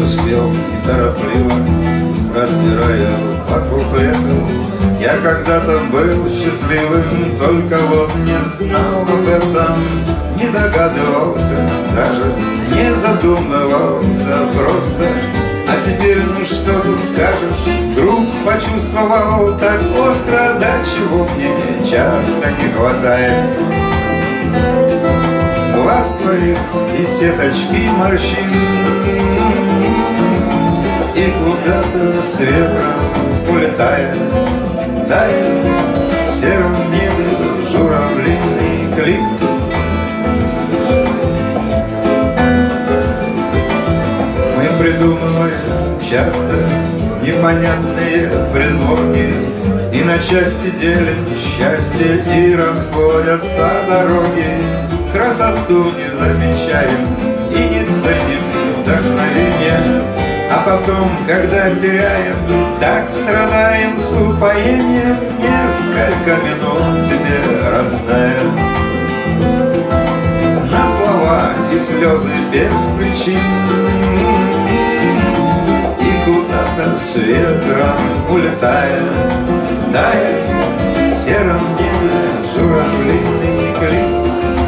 успел неторопливо, разбирая по куплету. Я когда-то был счастливым, только вот не знал об этом, не догадывался, даже не задумывался просто. А теперь, ну что тут скажешь, вдруг почувствовал так остро, до чего мне часто не хватает. Глаз твоих и сеточки морщин, и куда-то с ветром улетая, тает в сером небе журавлиный клик. Мы придумываем часто непонятные предлоги, и на части делим счастье, и расходятся дороги. Красоту не замечаем и не ценим вдохновение, а потом, когда теряем, так страдаем с упоением. Несколько минут тебе, родная, на слова и слезы без причин, и куда-то с ветром улетая, тает в сером небе журавлиный клик.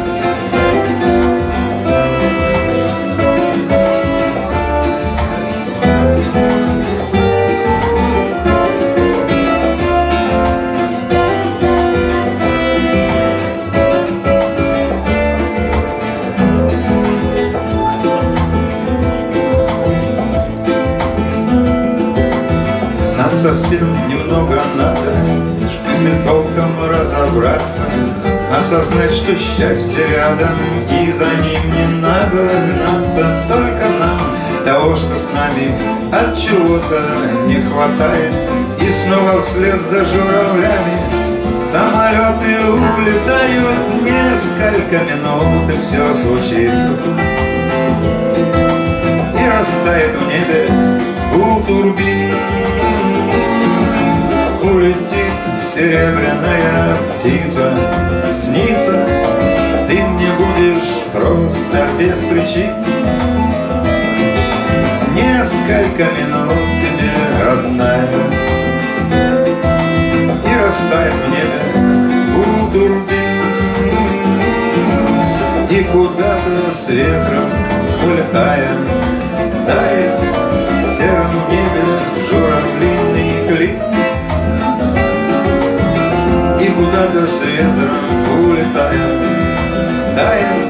Совсем немного надо, чтобы толком разобраться, осознать, что счастье рядом, и за ним не надо гнаться. Только нам того, что с нами от чего-то не хватает, и снова вслед за журавлями самолеты улетают. Несколько минут, и все случится, и растает в небе у турбин. Улетит серебряная птица, снится, ты мне будешь просто без причин. Несколько минут тебе, родная, и растает в небе у турбин, и куда-то с ветром улетая, тает в сером небе журавлиный клик. И куда-то с ветром улетая, тает